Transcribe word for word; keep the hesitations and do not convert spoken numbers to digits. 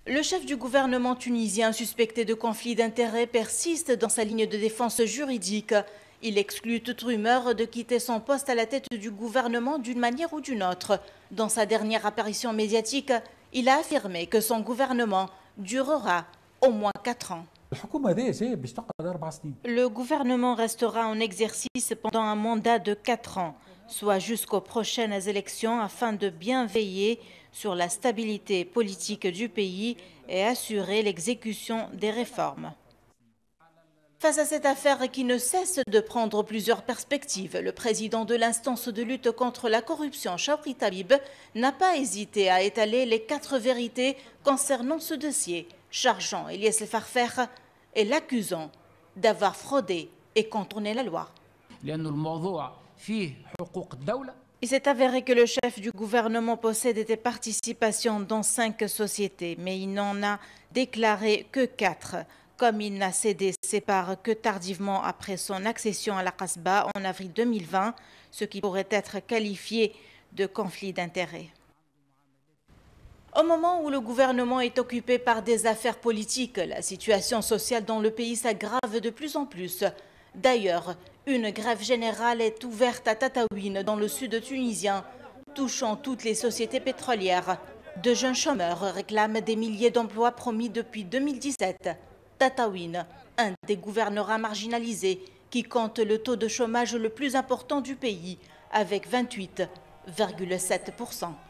Le chef du gouvernement tunisien suspecté de conflit d'intérêts persiste dans sa ligne de défense juridique. Il exclut toute rumeur de quitter son poste à la tête du gouvernement d'une manière ou d'une autre. Dans sa dernière apparition médiatique, il a affirmé que son gouvernement durera au moins quatre ans. Le gouvernement restera en exercice pendant un mandat de quatre ans, soit jusqu'aux prochaines élections, afin de bien veiller sur la stabilité politique du pays et assurer l'exécution des réformes. Face à cette affaire qui ne cesse de prendre plusieurs perspectives, le président de l'instance de lutte contre la corruption, Chawri Tabib, n'a pas hésité à étaler les quatre vérités concernant ce dossier, chargeant Elias El Farfer et l'accusant d'avoir fraudé et contourné la loi. Il s'est avéré que le chef du gouvernement possède des participations dans cinq sociétés, mais il n'en a déclaré que quatre. Comme il n'a cédé ses parts que tardivement après son accession à la Kasbah en avril deux mille vingt, ce qui pourrait être qualifié de conflit d'intérêts. Au moment où le gouvernement est occupé par des affaires politiques, la situation sociale dans le pays s'aggrave de plus en plus. D'ailleurs, une grève générale est ouverte à Tataouine, dans le sud tunisien, touchant toutes les sociétés pétrolières. De jeunes chômeurs réclament des milliers d'emplois promis depuis deux mille dix-sept. Tataouine, un des gouvernorats marginalisés qui compte le taux de chômage le plus important du pays, avec vingt-huit virgule sept pour cent.